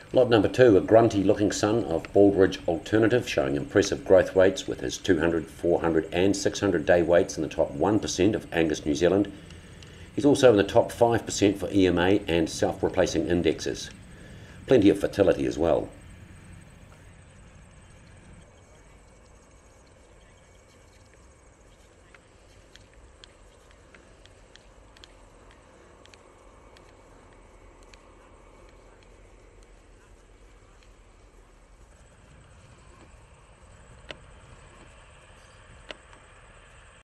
Lot number 2, a grunty-looking son of Baldridge Alternative, showing impressive growth rates with his 200, 400 and 600 day weights in the top 1% of Angus New Zealand. He's also in the top 5% for EMA and Self-replacing indexes. Plenty of fertility as well.